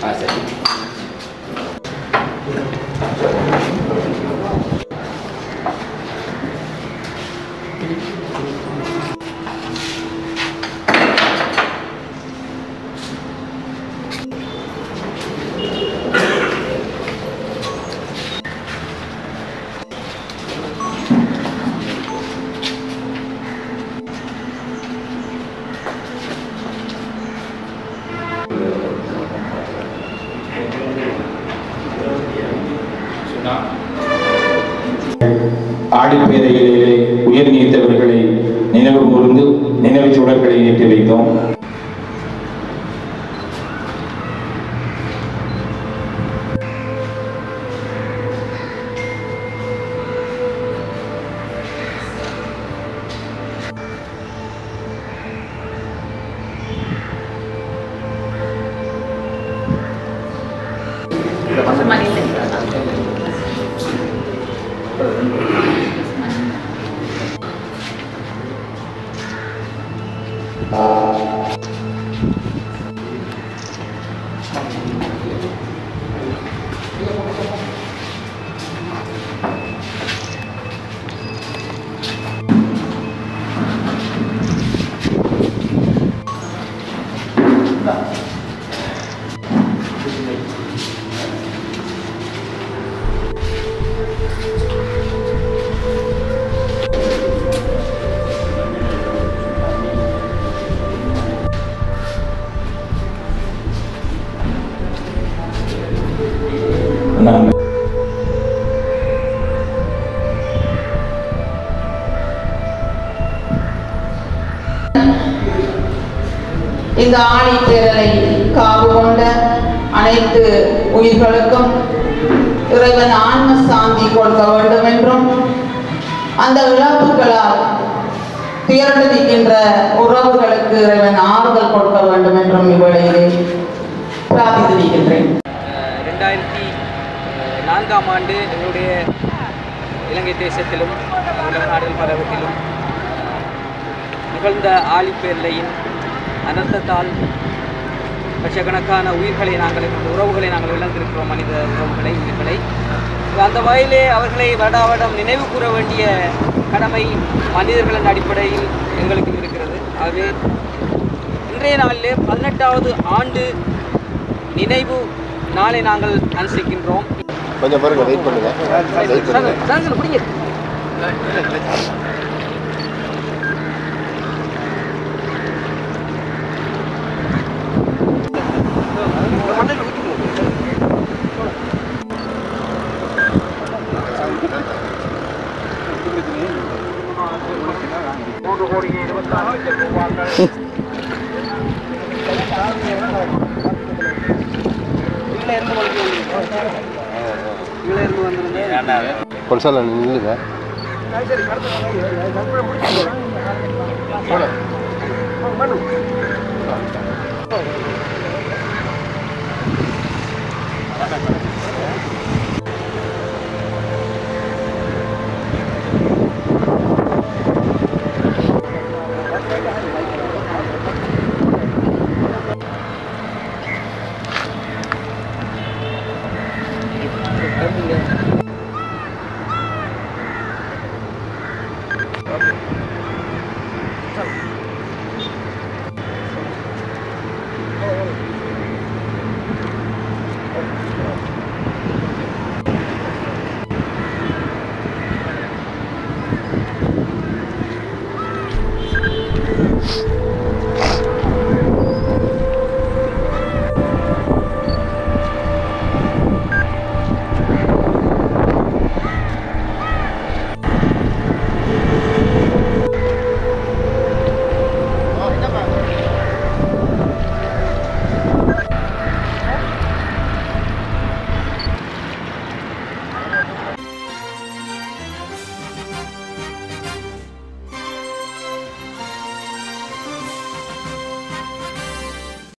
சரி. ஆடிப்பேரையிலே உயிர் நீத்தவர்களை நினைவு கூர்ந்து நினைவு சுடர்களை ஏற்றி வைத்தோம். இந்த ஆழிப்பேரலை காவு கொண்ட அனைத்து உயிர்களுக்கும் இறைவன் ஆன்ம சாந்தி கொடுக்க வேண்டும் என்றும் அந்த இழப்புகளால் துயர்ந்து நிற்கின்ற உறவுகளுக்கு இறைவன் ஆறுதல் கொடுக்க வேண்டும் என்றும் இவ்வேளையிலே பிரார்த்தித்து நிற்கின்றேன். 2004ஆம் ஆண்டு எங்களுடைய இலங்கை தேசத்திலும் உலக நாடுகள் பலவற்றிலும் நிகழ்ந்த ஆழிப்பேரலையின் அனர்த்தத்தால் லட்சக்கணக்கான உயிர்களை உறவுகளை நாங்கள் இழந்திருக்கிறோம். மனித உறவுகளை, உயிர்களை. அந்த வகையிலே அவர்களை வருடாவடம் நினைவு கூற வேண்டிய கடமை மனிதர்களின் அடிப்படையில் எங்களுக்கு இருக்கிறது. ஆகவே இன்றைய நாளிலே 18வது ஆண்டு நினைவு நாளை நாங்கள் அனுசரிக்கின்றோம். கொஞ்சம் பாருங்க, வெயிட் பண்ணுங்க. கொல்சால நில்லுங்க.